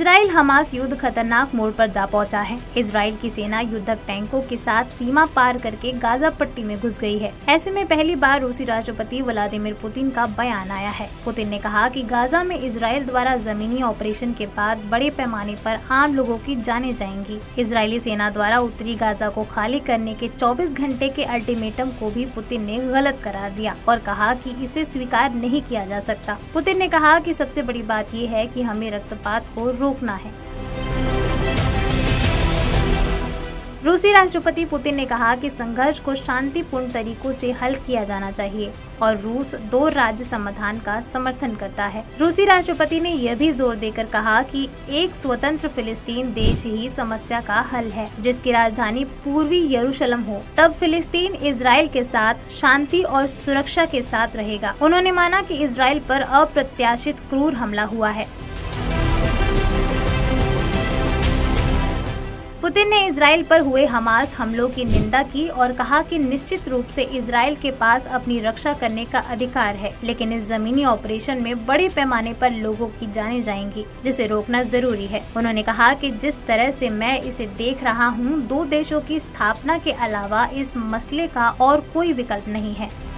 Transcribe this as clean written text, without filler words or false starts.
Israel Hamas युद्ध खतरनाक मोड़ पर जा पहुंचा है। इजराइल की सेना युद्धक टैंकों के साथ सीमा पार करके गाजा पट्टी में घुस गई है। ऐसे में पहली बार रूसी राष्ट्रपति व्लादिमीर पुतिन का बयान आया है। पुतिन ने कहा कि गाजा में इजराइल द्वारा जमीनी ऑपरेशन के बाद बड़े पैमाने पर आम लोगों की जानें जाएंगी। इजरायली सेना द्वारा उत्तरी गाजा को खाली करने के 24 घंटे के अल्टीमेटम को भी पुतिन ने गलत करार दिया और कहा कि इसे स्वीकार नहीं किया जा सकता। पुतिन ने कहा कि सबसे बड़ी बात ये है कि हमें रक्तपात को रोकना है। रूसी राष्ट्रपति पुतिन ने कहा कि संघर्ष को शांतिपूर्ण तरीकों से हल किया जाना चाहिए और रूस 2 राज्य समाधान का समर्थन करता है। रूसी राष्ट्रपति ने यह भी जोर देकर कहा कि एक स्वतंत्र फिलिस्तीन देश ही समस्या का हल है, जिसकी राजधानी पूर्वी यरूशलेम हो। तब फिलिस्तीन इजराइल के साथ शांति और सुरक्षा के साथ रहेगा। उन्होंने माना कि इजराइल पर अप्रत्याशित क्रूर हमला हुआ है। पुतिन ने इजराइल पर हुए हमास हमलों की निंदा की और कहा कि निश्चित रूप से इजराइल के पास अपनी रक्षा करने का अधिकार है, लेकिन इस जमीनी ऑपरेशन में बड़े पैमाने पर लोगों की जानें जाएंगी, जिसे रोकना जरूरी है। उन्होंने कहा कि जिस तरह से मैं इसे देख रहा हूँ, 2 देशों की स्थापना के अलावा इस मसले का और कोई विकल्प नहीं है।